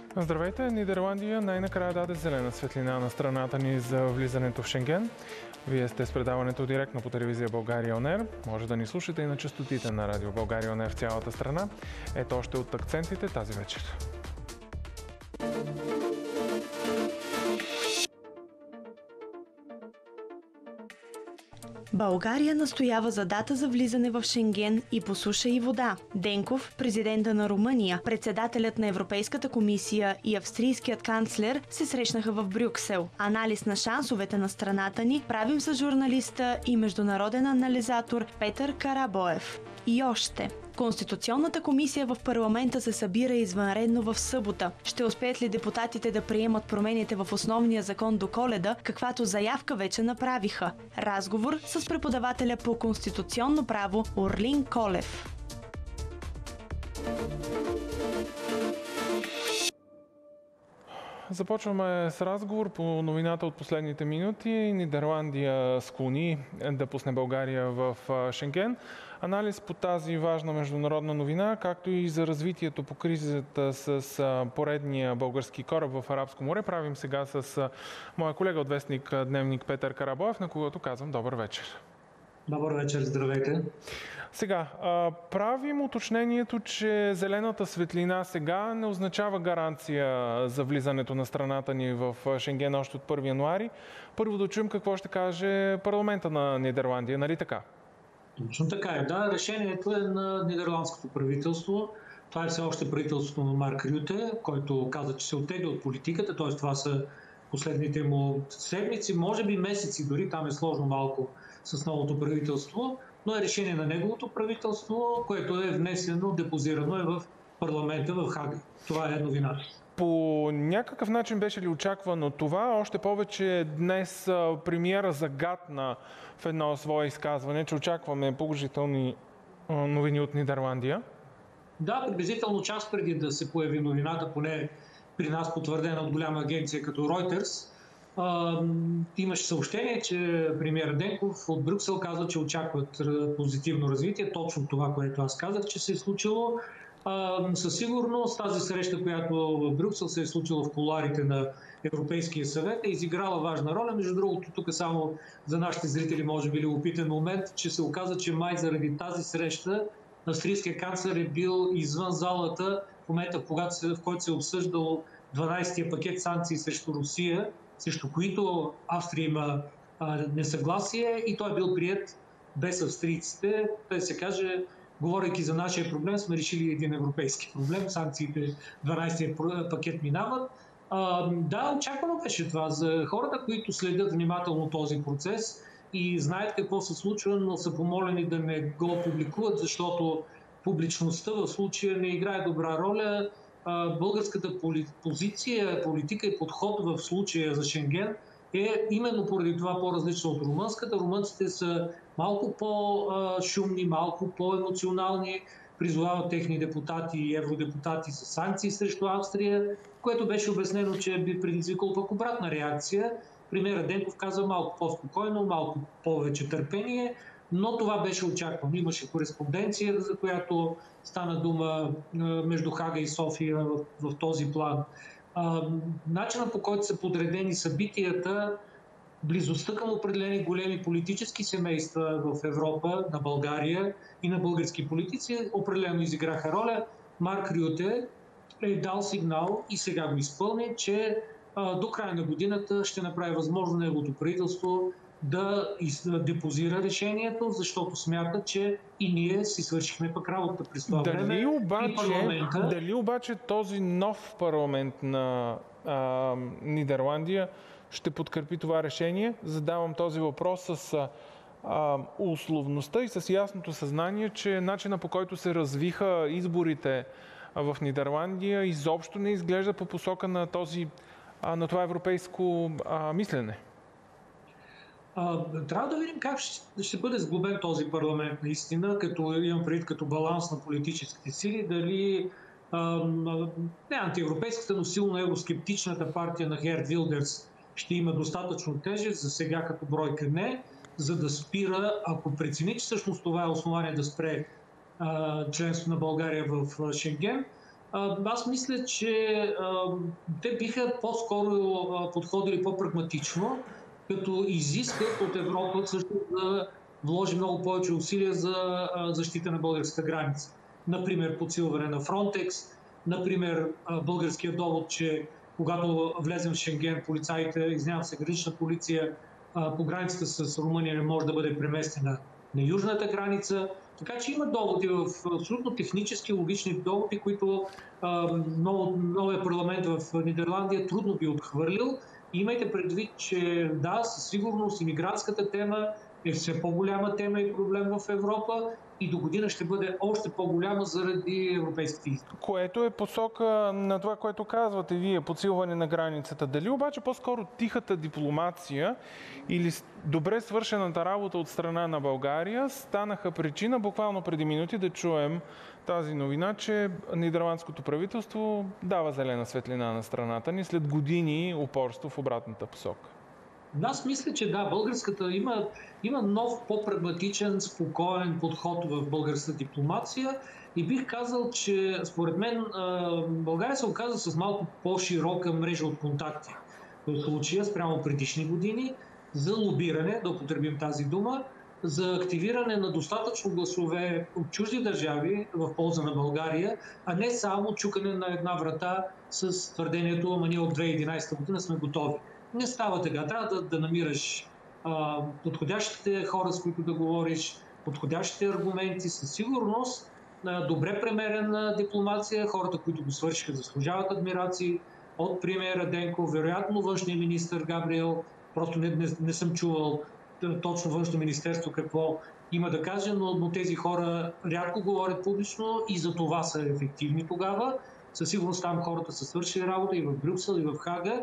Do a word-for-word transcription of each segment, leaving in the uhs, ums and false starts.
Здравейте! Нидерландия най-накрая даде зелена светлина на страната ни за влизането в Шенген. Вие сте с предаването директно по телевизия България Он Ер. Може да ни слушате и на честотите на радио България Он Ер в цялата страна. Ето още от акцентите тази вечер. България настоява за дата за влизане в Шенген и по суша и вода. Денков, президента на Румъния, председателят на Европейската комисия и австрийският канцлер се срещнаха в Брюксел. Анализ на шансовете на страната ни правим с журналиста и международен анализатор Петър Карабоев. И още. Конституционната комисия в парламента се събира извънредно в събота. Ще успеят ли депутатите да приемат промените в основния закон до Коледа, каквато заявка вече направиха? Разговор с преподавателя по конституционно право Орлин Колев. Започваме с разговор по новината от последните минути. Нидерландия склони да пусне България в Шенген. Анализ по тази важна международна новина, както и за развитието по кризата с поредния български кораб в Арабско море, правим сега с моя колега от вестник Дневник Петър Карабоев, на когото казвам добър вечер. Добър вечер, здравейте. Сега, правим уточнението, че зелената светлина сега не означава гаранция за влизането на страната ни в Шенген още от първи януари. Първо да чуем какво ще каже парламента на Нидерландия, нали така? Точно така е. Да, решението е на нидерландското правителство. Това е все още правителството на Марк Рюте, който каза, че се оттегля от политиката, т.е. това са последните му седмици, може би месеци, дори там е сложно малко с новото правителство, но е решение на неговото правителство, което е внесено, депозирано е в парламента в Хага. Това е новината. По някакъв начин беше ли очаквано това? Още повече днес премиера загатна в едно свое изказване, че очакваме положителни новини от Нидерландия. Да, приблизително час преди да се появи новината, поне при нас потвърдена от голяма агенция като Reuters, имаше съобщение, че премиер Денков от Брюксел каза, че очакват позитивно развитие. Точно това, което аз казах, че се е случило. Със сигурност тази среща, която в Брюксел се е случила в кулоарите на Европейския съвет, е изиграла важна роля. Между другото, тук само за нашите зрители може би любопитен момент, че се оказа, че май заради тази среща австрийския канцлер е бил извън залата в момента, в който се е обсъждал дванадесетия пакет санкции срещу Русия, срещу които Австрия има а, несъгласие, и той е бил прият без австрийците. Да се каже, говорейки за нашия проблем, сме решили един европейски проблем. Санкциите, дванадесетия пакет минават. А, да, очаквано беше това за хората, които следят внимателно този процес и знаят какво се случва, но са помолени да не го публикуват, защото публичността в случая не играе добра роля. Българската позиция, политика и подход в случая за Шенген е именно поради това по-различна от румънската. Румънците са малко по-шумни, малко по-емоционални, призовават техни депутати и евродепутати за санкции срещу Австрия, което беше обяснено, че би предизвикало пък обратна реакция. Премиерът Денков каза малко по-спокойно, малко повече търпение, но това беше очаквано. Имаше кореспонденция, за която стана дума между Хага и София в, в този план. Начинът, по който са подредени събитията, близостта към определени големи политически семейства в Европа, на България и на български политици, определено изиграха роля. Марк Рюте е дал сигнал и сега го изпълни, че до края на годината ще направи възможно неговото правителство да депозира решението, защото смята, че и ние си свършихме пък работа през това дали време. Обаче, и парламента... Дали обаче този нов парламент на а, Нидерландия ще подкрепи това решение? Задавам този въпрос с а, условността и с ясното съзнание, че начина, по който се развиха изборите в Нидерландия, изобщо не изглежда по посока на, този, а, на това европейско а, мислене. А, трябва да видим как ще, ще бъде сглобен този парламент наистина, като имам предвид като баланс на политическите сили, дали а, не антиевропейската, но силно евроскептичната партия на Герт Вилдерс ще има достатъчно тежест, за сега като бройка не, за да спира, ако прецени, че всъщност това е основание да спре а, членство на България в Шенген, Аз мисля, че те биха по-скоро подходили по-прагматично, като изискат от Европа също да вложи много повече усилия за защита на българската граница. Например, подсилване на Фронтекс, например, българският довод, че когато влезем в Шенген, полицаите, извинявам се, гранична полиция по границата с Румъния не може да бъде преместена на южната граница. Така че има доводи, в абсолютно технически, логични доводи, които нов, новия парламент в Нидерландия трудно би отхвърлил. И имайте предвид, че да, със сигурност имигрантската тема е все по-голяма тема и проблем в Европа и до година ще бъде още по-голяма заради европейските избори. Което е посока на това, което казвате вие, подсилване на границата. Дали обаче по-скоро тихата дипломация или добре свършената работа от страна на България станаха причина буквално преди минути да чуем тази новина, че нидерландското правителство дава зелена светлина на страната ни след години упорство в обратната посока? Аз мисля, че да, българската има, има нов, по-прагматичен, спокоен подход в българската дипломация и бих казал, че според мен България се оказа с малко по-широка мрежа от контакти в случая спрямо предишни години за лобиране, да употребим тази дума, за активиране на достатъчно гласове от чужди държави в полза на България, а не само чукане на една врата с твърдението, ама ние от две хиляди и единадесета година сме готови. Не става така. Трябва да, да намираш а, подходящите хора, с които да говориш, подходящите аргументи, със сигурност, а, добре премерена дипломация, хората, които го свършиха, заслужават адмирации, от премиера Денков, вероятно външния министър Габриел, просто не, не, не съм чувал точно външно министерство какво има да каже, но, но тези хора рядко говорят публично и за това са ефективни тогава. Със сигурност там хората са свършили работа и в Брюксел, и в Хага,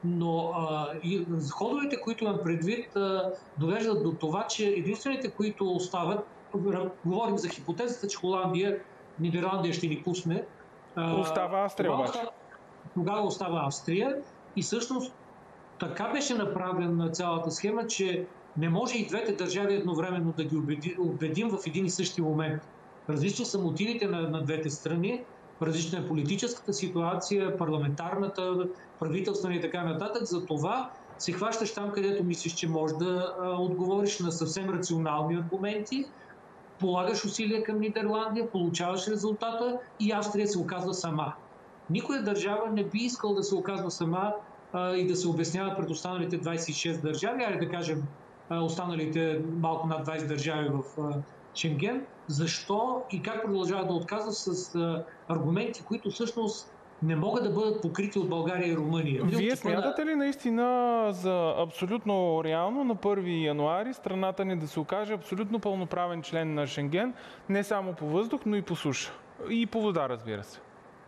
но а, и ходовете, които имам предвид, а, довеждат до това, че единствените, които остават, говорим за хипотезата, че Холандия, Нидерландия ще ни пусне. А, остава Австрия обаче. Тогава остава Австрия и всъщност така беше направена цялата схема, че не може и двете държави едновременно да ги убедим в един и същи момент. Различни са мотивите на, на двете страни, различна е политическата ситуация, парламентарната, правителствена и така нататък. За това се хващаш там, където мислиш, че можеш да а, отговориш на съвсем рационални аргументи, полагаш усилия към Нидерландия, получаваш резултата и Австрия се оказва сама. Никоя държава не би искал да се оказва сама а, и да се обяснява пред останалите двадесет и шест държави, айде да кажем а, останалите малко над двадесет държави в а, Шенген. Защо и как продължават да отказват с а, аргументи, които всъщност не могат да бъдат покрити от България и Румъния. Вие смятате ли наистина за абсолютно реално на първи януари страната ни да се окаже абсолютно пълноправен член на Шенген, не само по въздух, но и по суша? И по вода, разбира се.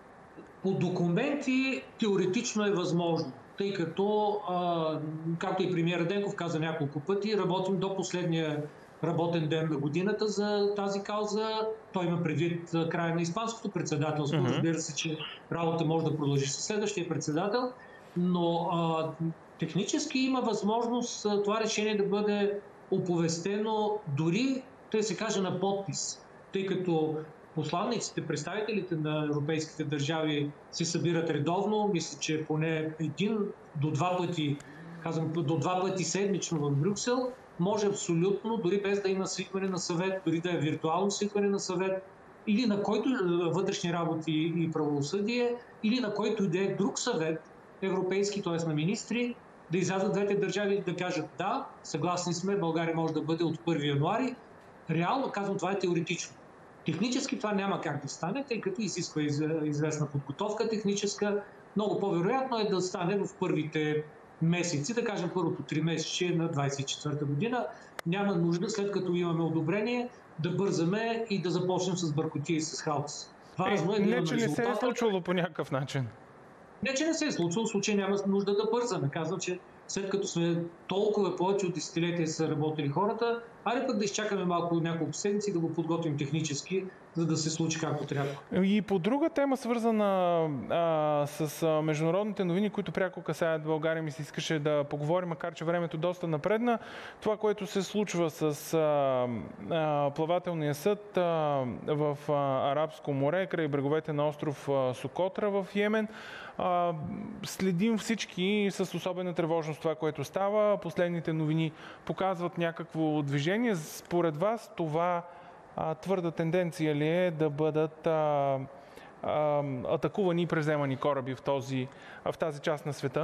По документи теоретично е възможно, тъй като, а, както и премиер Денков каза няколко пъти, работим до последния работен ден на годината за тази кауза. Той има предвид края на испанското председателство. Mm-hmm. Разбира се, че работа може да продължи със следващия председател, но а, технически има възможност а, това решение да бъде оповестено дори, да се каже, на подпис, тъй като посланниците, представителите на европейските държави се събират редовно. Мисля, че поне един до два пъти, казвам, до два пъти седмично в Брюксел, може абсолютно, дори без да има свикване на съвет, дори да е виртуално свикване на съвет, или на който вътрешни работи и правосъдие, или на който и да е друг съвет, европейски, т.е. на министри, да излязат двете държави и да кажат да, съгласни сме, България може да бъде от първи януари. Реално, казвам, това е теоретично. Технически това няма как да стане, тъй като изисква известна подготовка техническа. Много по-вероятно е да стане в първите месеци, да кажем първото три месече на двадесет и четвърта година. Няма нужда, след като имаме одобрение, да бързаме и да започнем с бъркотия и с хаос. Важно е, е да не, че не се е случило по някакъв начин. Не, че не се е случило, в случай няма нужда да бързаме. Казвам, че след като сме толкова повече от десетилетия са работили хората, Айде пък да изчакаме малко няколко седмици и да го подготвим технически, за да се случи както трябва. И по друга тема, свързана а, с а, международните новини, които пряко касаят България, ми се искаше да поговорим, макар че времето доста напредна. Това, което се случва с а, а, плавателния съд а, в а, Арабско море, край бреговете на остров а, Сокотра в Йемен. А, следим всички с особена тревожност това, което става. Последните новини показват някакво движение. Според вас това а, твърда тенденция ли е да бъдат а, а, атакувани и преземани кораби в, този, в тази част на света?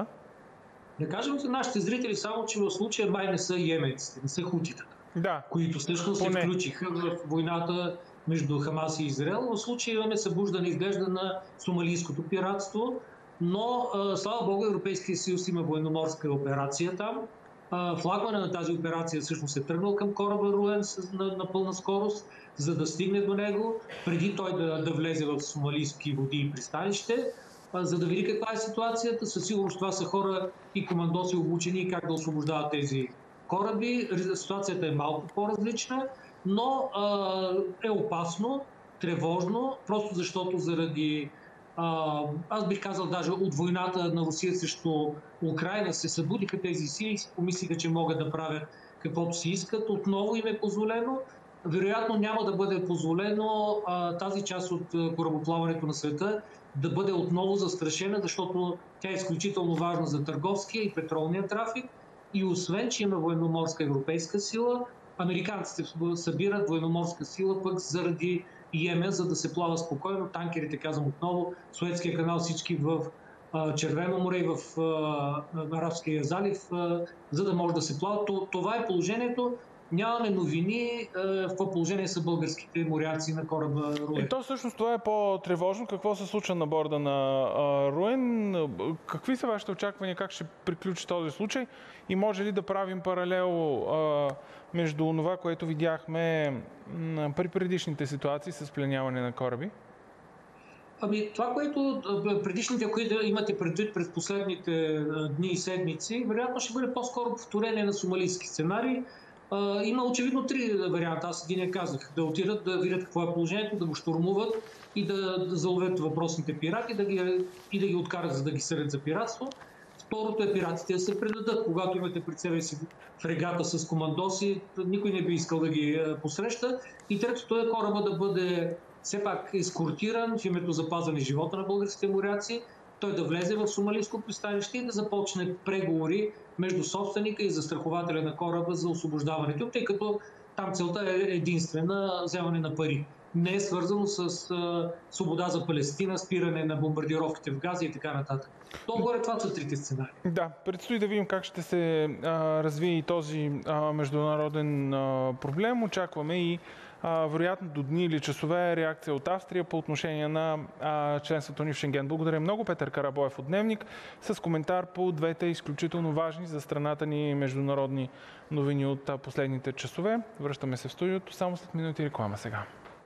Да кажем за нашите зрители само, че в случая май не са йеменците, не са хутите, да, които всъщност се включиха в войната между Хамас и Израел. В случая имаме събуждане изглежда на сомалийското пиратство, но слава Богу, Европейския съюз има военноморска операция там. Флагмана на тази операция всъщност е тръгнал към кораба Руен на, на пълна скорост, за да стигне до него, преди той да, да влезе в сомалийски води и пристанище, за да види каква е ситуацията. Със сигурност това са хора и командоси обучени как да освобождават тези кораби. Ситуацията е малко по-различна, но а, е опасно, тревожно, просто защото заради а, аз бих казал даже от войната на Русия срещу Украйна се събудиха тези сили и си помислиха, че могат да правят каквото си искат. Отново им е позволено. Вероятно няма да бъде позволено а, тази част от корабоплаването на света да бъде отново застрашена, защото тя е изключително важна за търговския и петролния трафик. И освен, че има военноморска европейска сила, американците събират военноморска сила пък заради Йемен, за да се плава спокойно. Танкерите, казвам отново, Суетския канал, всички в а, Червено море и в а, Арабския залив, а, за да може да се плава. Това е положението. Нямаме новини в какво положение са българските моряци на кораба Руен. И то всъщност това е по-тревожно. Какво се случва на борда на а, Руен? Какви са вашите очаквания? Как ще приключи този случай? И може ли да правим паралел а, между това, което видяхме м, при предишните ситуации с пленяване на кораби? Ами това, което предишните, които имате предвид през последните дни и седмици, вероятно ще бъде по-скоро повторение на сомалийски сценарий. Uh, има очевидно три варианта. Аз един я казах. Да отидат, да видят какво е положението, да го щурмуват и да, да заловят въпросните пирати да ги, и да ги откарат, за да ги съдят за пиратство. Второто е пиратите да се предадат. Когато имате пред себе си фрегата с командоси, никой не би искал да ги посреща. И третото е кораба да бъде все пак ескортиран в името запазване живота на българските моряци, той да влезе в сомалийско пристанище и да започне преговори между собственика и застрахователя на кораба за освобождаването, тъй като там целта е единствена вземане на пари. Не е свързано с а, свобода за Палестина, спиране на бомбардировките в Газа и така нататък. То-горе това са трите сценарии. Да, предстои да видим как ще се а, развие и този а, международен а, проблем. Очакваме и а, вероятно до дни или часове реакция от Австрия по отношение на а, членството ни в Шенген. Благодаря много, Петър Карабоев от Дневник, с коментар по двете изключително важни за страната ни международни новини от а, последните часове. Връщаме се в студиото само след минути реклама сега.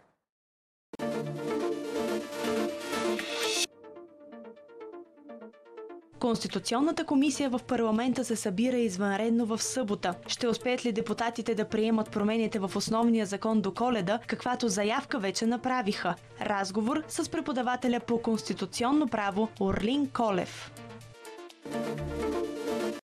Конституционната комисия в парламента се събира извънредно в събота. Ще успеят ли депутатите да приемат промените в основния закон до Коледа, каквато заявка вече направиха? Разговор с преподавателя по конституционно право Орлин Колев.